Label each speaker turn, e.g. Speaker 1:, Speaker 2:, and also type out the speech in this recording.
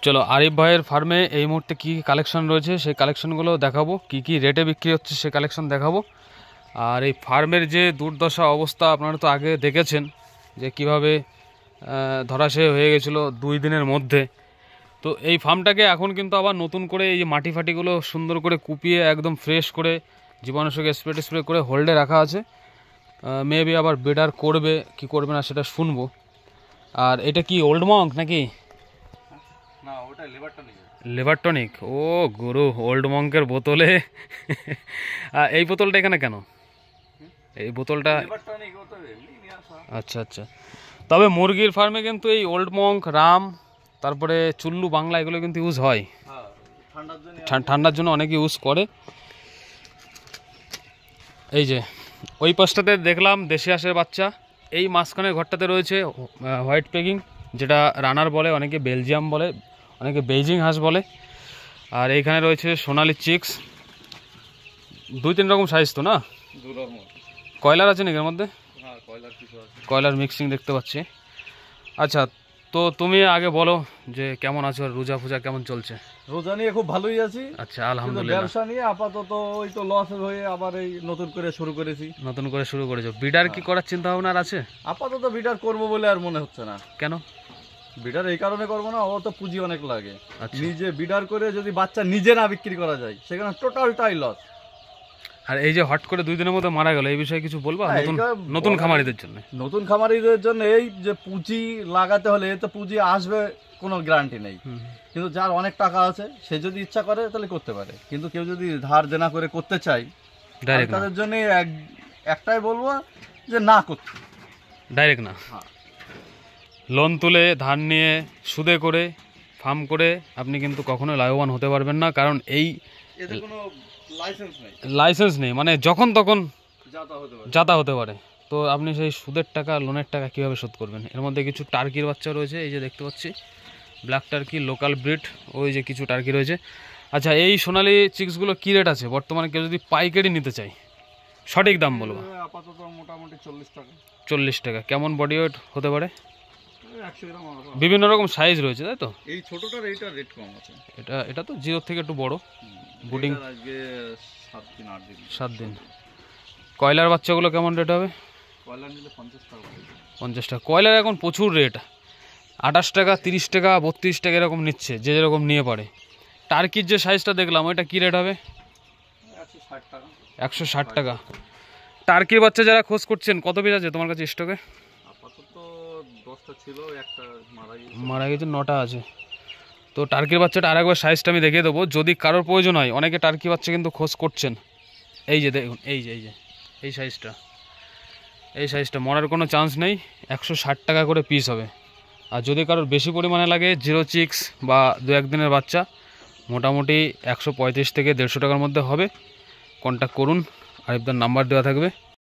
Speaker 1: চলো আরিফ ভাইয়ের ফার্মে এই মুহূর্তে কী কালেকশন রয়েছে সেই কালেকশনগুলো দেখাবো, কী রেটে বিক্রি হচ্ছে সেই কালেকশন দেখাবো। আর এই ফার্মের যে দুর্দশা অবস্থা আপনারা তো আগে দেখেছেন যে কিভাবে ধরাশায়ী হয়ে গেছিলো 2 দিনের মধ্যে। তো এই ফার্মটাকে এখন কিন্তু আবার নতুন করে এই যে মাটি ফাটিগুলো সুন্দর করে কুপিয়ে একদম ফ্রেশ করে জীবাণুনাশক স্প্রে করে হোল্ডে রাখা আছে। মেবি আবার বেডার করবে কি করবে না সেটা শুনবো। আর এটা কি ওল্ড মঙ্ক নাকি?
Speaker 2: না, ওটা
Speaker 1: লিভার টনিক। ও গুরু, ওল্ড মঙ্কের বোতলে এই বোতলটা এখানে কেন? এই বোতলটা আচ্ছা আচ্ছা। তবে মুরগির ফার্মে কিন্তু এই ওল্ড মঙ্ক, রাম, তারপরে চুল্লু বাংলা এগুলো কিন্তু ইউজ হয়, ঠান্ডার জন্য অনেকে ইউজ করে। এই যে ওই পাশটাতে দেখলাম দেশি হাঁসের বাচ্চা, এই মাঝখানের ঘরটাতে রয়েছে হোয়াইট পেগিং, যেটা রানার বলে, অনেকে বেলজিয়াম বলে, অনেকে বেইজিং হাঁস বলে। আর এইখানে রয়েছে সোনালি চিক্স, 2-3 রকম সাইজ তো না? কয়লার আছে নাকি এর মধ্যে? কয়লার মিক্সিং দেখতে পাচ্ছি। আচ্ছা, তো তুমি আগে বলো যে কেমন আছো, আর রোজা ফুজা কেমন চলছে?
Speaker 2: রোজা নিয়ে খুব ভালোই আছি।
Speaker 1: আচ্ছা, আলহামদুলিল্লাহ।
Speaker 2: ব্যবসা নিয়ে আপাতত ওই তো লস হয়ে আবার এই নতুন করে শুরু করেছো।
Speaker 1: বিডার কি করার চিন্তা ভাবনা আছে?
Speaker 2: আপাতত বিডার করবো বলে আর মনে হচ্ছে না।
Speaker 1: কেন?
Speaker 2: বিডার এই কারণে করবো না, ও তো পুঁজি অনেক লাগে।
Speaker 1: আচ্ছা।
Speaker 2: নিজে বিডার করে যদি বাচ্চা নিজে না বিক্রি করা যায় সেখানে টোটালটাই লস।
Speaker 1: আর এই যে হট করে 2 দিনের মধ্যে মারা গেল, এই বিষয়ে কিছু বলবো নতুন খামারিদের জন্য?
Speaker 2: নতুন খামারিদের জন্য এই যে পুঁজি লাগাতে হলে তো পুঁজি আসবে কোনো গ্যারান্টি নেই, কিন্তু যার অনেক টাকা আছে সে যদি ইচ্ছা করে তাহলে করতে পারে। কিন্তু কেউ যদি ধার দেনা করে করতে চায় তাদের জন্য একটাই বলবো যে না করতে,
Speaker 1: ডাইরেক্ট না। লোন তুলে ধার নিয়ে সুদে করে ফার্ম করে আপনি কিন্তু কখনো লাভবান হতে পারবেন না, কারণ এই লাইসেন্স নেই, মানে যখন তখন যাতা হতে পারে। তো আপনি সেই সুদের টাকা, লোনের টাকা কীভাবে শোধ করবেন? এর মধ্যে কিছু টার্কির বাচ্চা রয়েছে, এই যে দেখতে পাচ্ছি ব্ল্যাক টার্কি, লোকাল ব্রিড, ওই যে কিছু টার্কি রয়েছে। আচ্ছা, এই সোনালি চিক্সগুলো কী রেট আছে বর্তমানে? কেউ যদি পাইকারি নিতে চায়, সঠিক দাম বলবো।
Speaker 2: আপাতত মোটামুটি 40 টাকা।
Speaker 1: 40 টাকা। কেমন বডি ওয়েট হতে পারে?
Speaker 2: 100 গ্রাম।
Speaker 1: বিভিন্ন রকম সাইজ রয়েছে, তাই তো?
Speaker 2: এই ছোটটার এইটা রেট কম আছে।
Speaker 1: এটা তো 0 থেকে একটু বড়। বুডিং
Speaker 2: আজকে 7 দিন।
Speaker 1: কয়লার বাচ্চাগুলো কেমন রেট হবে?
Speaker 2: কয়লার নিলে 50 টাকা।
Speaker 1: 50 টাকা। কয়লার এখন প্রচুর রেট, 28 টাকা, 30 টাকা, 32 টাকা এরকম নিচ্ছে, যে যেরকম নিয়ে পারে। টার্কির যে সাইজটা দেখলাম ওইটা কী রেট হবে?
Speaker 2: 160 টাকা।
Speaker 1: 160 টাকা। টার্কির বাচ্চা যারা খোঁজ করছেন, কত পিস আছে তোমার কাছে স্টকে?
Speaker 2: আপাতত 10টা ছিল, একটা
Speaker 1: মারা গেছে, 9টা আছে। তো টার্কির বাচ্চাটা আরেকবার সাইজটা আমি দেখিয়ে দেবো, যদি কারোর প্রয়োজন হয়। অনেকে টার্কি বাচ্চা কিন্তু খোঁজ করছেন। এই যে দেখুন, এই সাইজটা মরার কোনো চান্স নেই। 160 টাকা করে পিস হবে। আর যদি কারোর বেশি পরিমাণে লাগে, 0 চিক্স বা 2-1 দিনের বাচ্চা, মোটামুটি 135 থেকে 150 টাকার মধ্যে হবে। কন্ট্যাক্ট করুন, আরিফদার নাম্বার দেওয়া থাকবে।